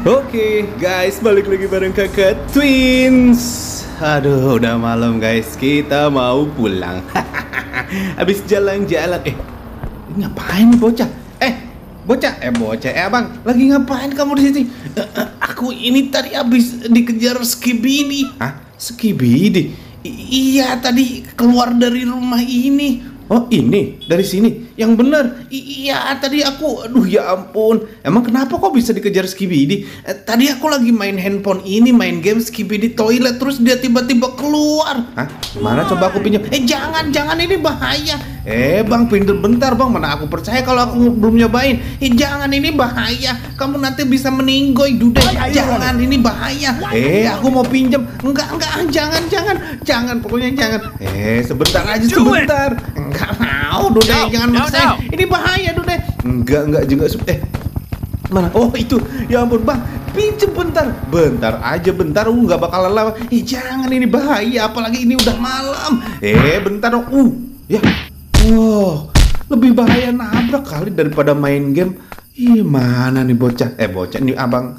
Oke, guys, balik lagi bareng kakak Twins. Aduh, udah malam guys, kita mau pulang. Habis jalan-jalan. Ngapain nih bocah? Bocah, abang, lagi ngapain kamu di sini? Aku ini tadi habis dikejar Skibidi. Hah? Skibidi? Iya, tadi keluar dari rumah ini. Oh, ini dari sini. Yang bener. Iya, tadi aku, aduh ya ampun. Emang kenapa kok bisa dikejar Skibidi? Tadi aku lagi main handphone ini, main game Skibidi toilet, terus dia tiba-tiba keluar. Hah? Mana coba aku pinjam? Jangan ini bahaya. Bang, pinter bentar bang, mana aku percaya kalau aku belum nyobain. Jangan, ini bahaya. Kamu nanti bisa meninggoy, Dude. Jangan, ini bahaya. Aku mau pinjam. Enggak, jangan, pokoknya jangan. Sebentar aja, sebentar. Enggak mau, Dude, jangan maksain. Ini bahaya, Dude. Enggak juga. Mana? Oh, itu. Ya ampun, bang. Pinjem bentar. Bentar aja, bentar. Enggak bakalan lama. Jangan, ini bahaya. Apalagi ini udah malam. Bentar dong. Ya. Wow, lebih bahaya nabrak kali daripada main game. Mana nih bocah? Bocah nih abang.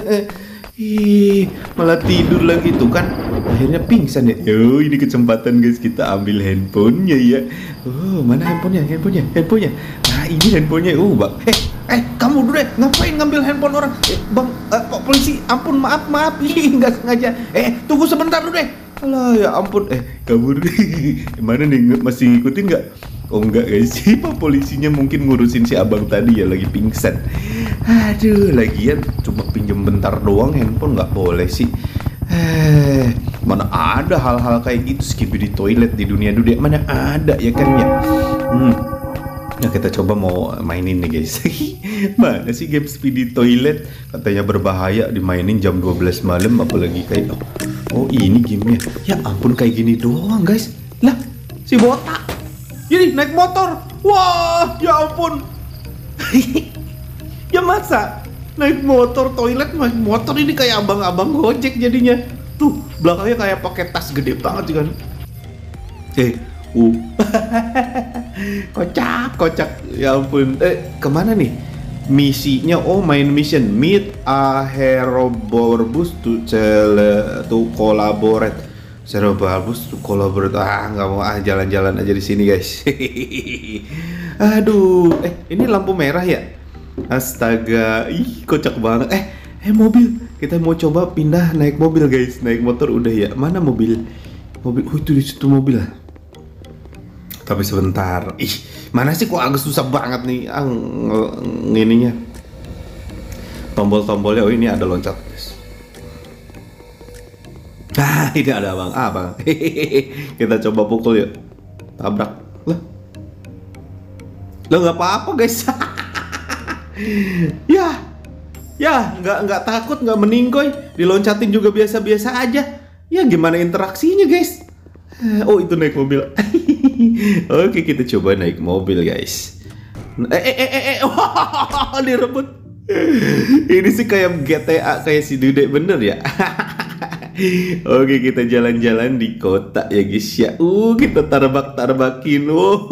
Malah tidur lagi tuh kan. Akhirnya pingsan ya. Ini kesempatan guys, kita ambil handphonenya ya. Mana handphonenya? Nah, ini handphonenya. Bang. Kamu dulu deh, ngapain ngambil handphone orang? Bang, Pak polisi, ampun, maaf. Nggak sengaja. Tunggu sebentar dulu deh. Alah, ya ampun. Kabur. Mana nih, masih ngikutin nggak? Oh enggak guys, Pak polisinya mungkin ngurusin si abang tadi ya, lagi pingsan. Aduh, lagian cuma pinjem bentar doang handphone, nggak boleh sih. Mana ada hal-hal kayak gitu Skibidi toilet di dunia dunia, mana ada ya kan ya. Nah, kita coba mau mainin nih guys. Mana sih game Skibidi toilet? Katanya berbahaya dimainin jam 12 malam, apalagi kayak ini gamenya. Ya ampun, kayak gini doang guys. Lah, si botak jadi naik motor. Wah, ya ampun. Ya masa naik motor toilet, naik motor ini kayak abang-abang Gojek jadinya. Tuh, belakangnya kayak pakai tas gede banget kan. Kocak. Ya ampun. Kemana nih? Misinya, main mission. Meet a Heroborbus to collaborate. Heroborbus to collaborate. Nggak mau, jalan-jalan aja di sini guys. Aduh, ini lampu merah ya? Astaga, kocak banget. Mobil. Kita mau coba pindah naik mobil guys. Naik motor udah ya. Mana mobil? Itu di situ mobil lah. Tapi sebentar. Mana sih kok agak susah banget nih ininya. Tombol-tombolnya. Ini ada loncat. Ini ada abang. Kita coba pukul yuk. Tabrak. Lah nggak apa-apa guys. Ya, nggak takut, nggak meninggoy. Diloncatin juga biasa-biasa aja. Ya gimana interaksinya guys? Itu naik mobil. Oke, kita coba naik mobil guys. Direbut. Ini sih kayak GTA, kayak si Dude bener ya. Oke, kita jalan-jalan di kota ya guys ya. Kita tarbak-tarbakin.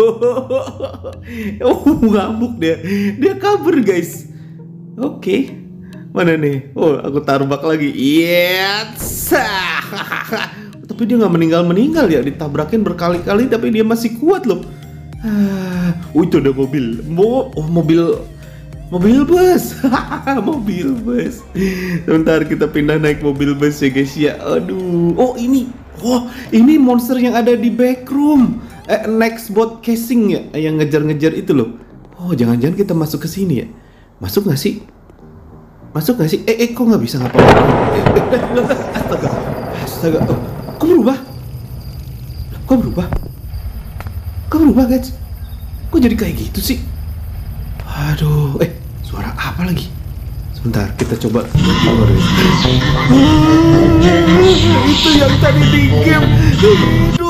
Ngamuk dia. Dia kabur guys. Oke. Mana nih? Aku tarbak lagi. Yes. Tapi dia nggak meninggal ya, ditabrakin berkali-kali tapi dia masih kuat loh. Itu ada mobil. Mobil bus. Mobil bus. Sebentar, kita pindah naik mobil bus ya guys ya. Aduh. Ini monster yang ada di backroom. Next bot casing ya, yang ngejar-ngejar itu loh. Jangan-jangan kita masuk ke sini ya. Masuk nggak sih? Kok nggak bisa ngapa-ngapain? Astaga. Kok berubah guys? Kok jadi kayak gitu sih? Aduh, suara apa lagi? Sebentar, kita coba. Itu yang tadi di game.